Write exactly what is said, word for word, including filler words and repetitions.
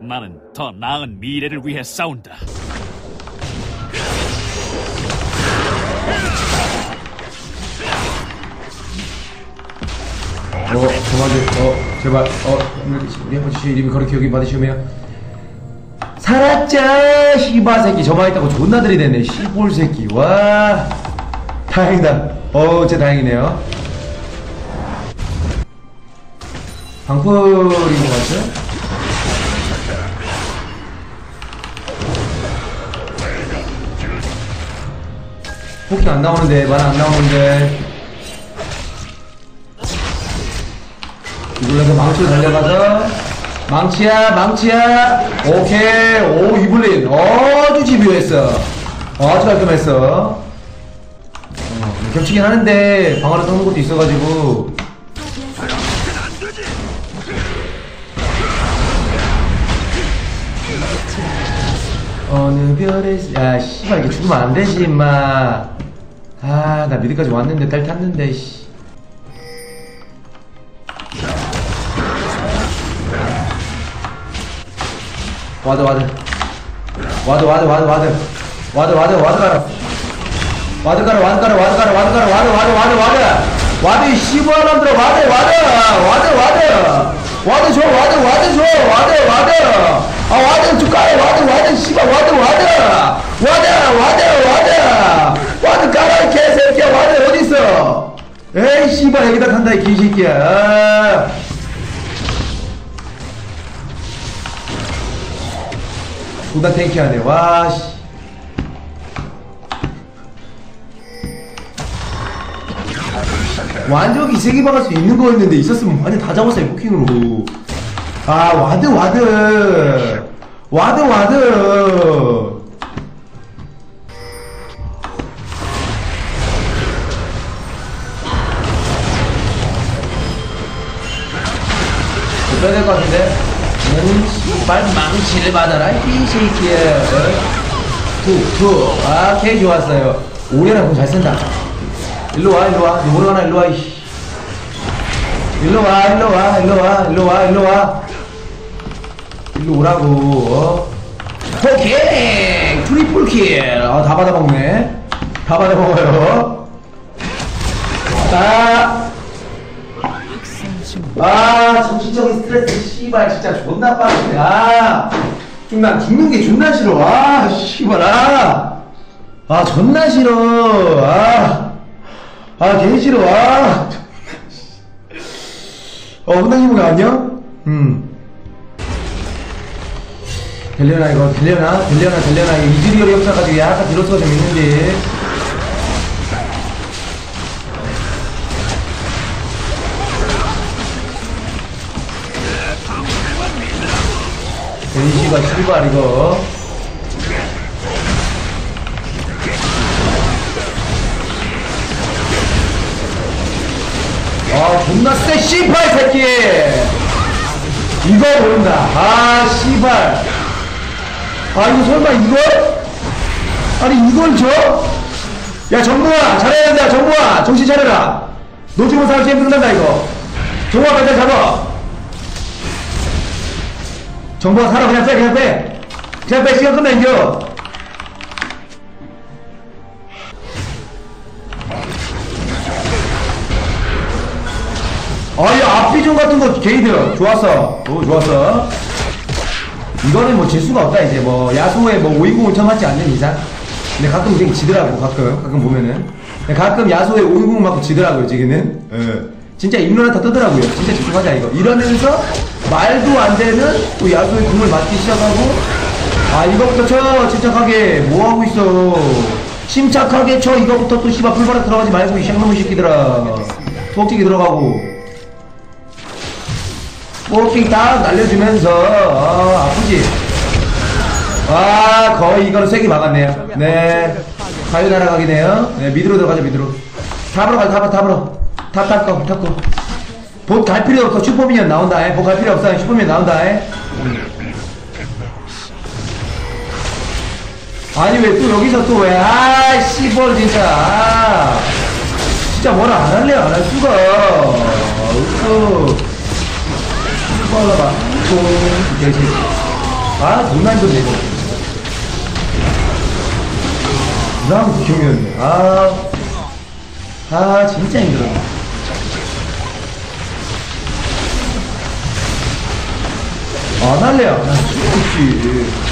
나는 더 나은 미래를 위해 싸운다. 어, 저만들, 어, 제발, 어, 우리 아버지 이름이 그렇게 여기 받으시면 살았자, 씨바 새끼. 저만 있다고 존나 들이대네, 씨볼 새끼. 와, 다행이다. 어, 진짜 다행이네요. 방풀인 것 같죠? 포킹 안 나오는데, 말 안 나오는데. 이블린에서 망치로 달려가서 망치야 망치야. 오케이. 오 이블린 아주 집요했어. 아주 깔끔했어. 어, 겹치긴 하는데 방어를 섞는 것도 있어가지고. 어느 별에 야 씨발 이게 죽으면 안 되지 임마. 아 나 미드까지 왔는데 딸 탔는데 씨. 와드 와드 와드 와드 와드 와드 와드 와드 와드 가라 와드 가라 와드 가라 와드 가라 와드 가라 와드 와드 와드 와드 와드 씨발놈들아 와드 와드 와드 와드 와드 줘 와드 와드 줘 와드 와드 아 와드 좀 가라 와드 와드 씨발 와드 와드 와드 와드 와드 와드 가라 개새끼야 와드 어딨어. 에이 씨발 여기다 간다 이 개새끼야. 아. 존나 탱키하네. 와 씨. 완전 이세계 박을 수 있는 거였는데 있었으면 완전 다 잡았어요 포킹으로. 아 와드 와드 와드 와드 빼야 될 것 같은데. 음, 씨발 망치를 받아라 이 새끼야. 툭툭. 아 개 좋았어요. 오래나 공 잘 쓴다. 일로와 일로와 누구로 가나 일로와 이씨. 일로와 일로와 일로와 일로와 일로와 일로 오라고. 어? 오케이 트리플킬. 아 다 받아먹네. 다 받아먹어요. 아 아 정신적인 스트레스 씨발 진짜 존나 빠르네. 아 나 죽는 게 존나 싫어. 아 씨발 아, 아 존나 싫어. 아아 개 싫어. 아 어 혼나기보가 안녕? 음 들려나 이거 들려나 들려나 들려나 이즈리얼이 없어가지고 약간 디로스가 좀 있는데. 베이시가 출발 이거. 아 존나 쎄 씨발 새끼. 이거 모른다. 아 씨발. 아 이거 설마 이걸? 아니 이걸 줘? 야 정부아 잘해야 된다. 정부아 정신 차려라. 노지모 사람 게임 끝난다 이거. 정부아 빨리 잡아. 정보가 살아. 그냥 빼 그냥 빼 그냥 빼. 시간 끝나 인겨. 아이 앞비전 같은거 게이드 좋았어. 오 좋았어. 이거는 뭐 질수가 없다 이제. 뭐 야수의 뭐 오이공을 처맞지 않는 이상. 근데 가끔 되게 지더라고. 가끔 가끔 보면은 가끔 야수의 오이공 맞고 지더라고요 지금은. 예. 진짜 입론한테 뜨더라고요. 진짜 집중하자 이거. 이러면서 말도 안 되는 또 야수의 궁을 맞기 시작하고. 아 이거부터 쳐. 침착하게. 뭐하고 있어. 침착하게 쳐. 이거부터 또 씨발 풀바닥 들어가지 말고 이 샹놈의 새끼들아. 투억치기 들어가고 포킹 딱 날려주면서. 아 아프지. 아 거의 이거는 세게 막았네요. 네 가요 날아가긴 해요. 네 미드로 들어가자 미드로. 탑으로 가자 탑으로 탑으로. 탑 탑고 탑고. 봇 갈 필요 없어. 슈퍼미니언 나온다. 봇 갈 필요 없어. 슈퍼미니언 나온다. 아니 왜 또 여기서 또 왜. 아 씨발 진짜. 아, 진짜 뭐라 안 할래 안 할 수가. 어서. 빨라봐. 또 개새끼. 아, 존나 힘들네, 이거. 이상한 극혐이었네. 아, 아, 진짜 힘들어. 안 할래요. 아, 죽지.